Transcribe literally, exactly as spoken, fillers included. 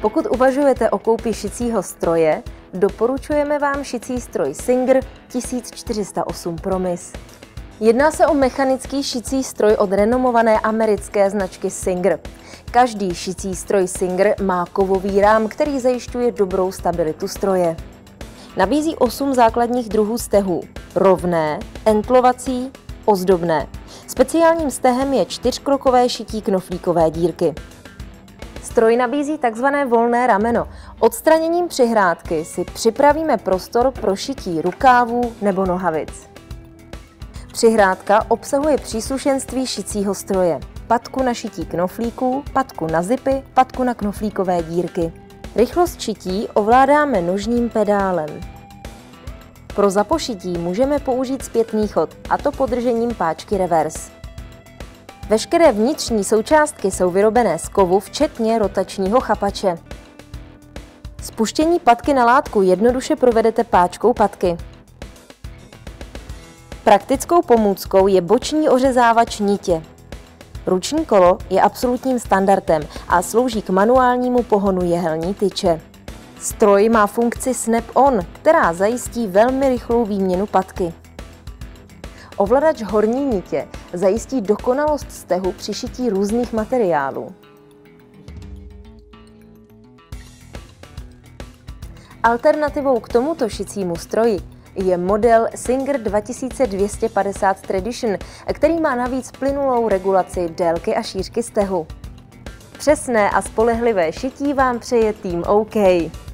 Pokud uvažujete o koupi šicího stroje, doporučujeme vám šicí stroj Singer tisíc čtyři sta osm Promise. Jedná se o mechanický šicí stroj od renomované americké značky Singer. Každý šicí stroj Singer má kovový rám, který zajišťuje dobrou stabilitu stroje. Nabízí osm základních druhů stehů. Rovné, enklovací, ozdobné. Speciálním stehem je čtyřkrokové šití knoflíkové dírky. Stroj nabízí takzvané volné rameno. Odstraněním přihrádky si připravíme prostor pro šití rukávů nebo nohavic. Přihrádka obsahuje příslušenství šicího stroje. Patku na šití knoflíků, patku na zipy, patku na knoflíkové dírky. Rychlost šití ovládáme nožním pedálem. Pro zapošití můžeme použít zpětný chod, a to podržením páčky reverse. Veškeré vnitřní součástky jsou vyrobené z kovu, včetně rotačního chapače. Spuštění patky na látku jednoduše provedete páčkou patky. Praktickou pomůckou je boční ořezávač nitě. Ruční kolo je absolutním standardem a slouží k manuálnímu pohonu jehelní tyče. Stroj má funkci Snap-on, která zajistí velmi rychlou výměnu patky. Ovladač horní nitě zajistí dokonalost stehu při šití různých materiálů. Alternativou k tomuto šicímu stroji je model Singer dva tisíce dvě stě padesát Tradition, který má navíc plynulou regulaci délky a šířky stehu. Přesné a spolehlivé šití vám přeje tým OK.